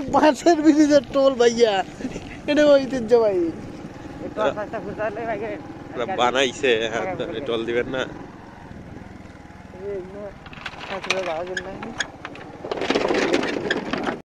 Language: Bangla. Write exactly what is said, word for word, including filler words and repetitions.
বাঁশের ব্রিজের টোল ভাইয়া, এটা ঐতিহ্যবাহী। বানাইছে, টোল দিবেন না।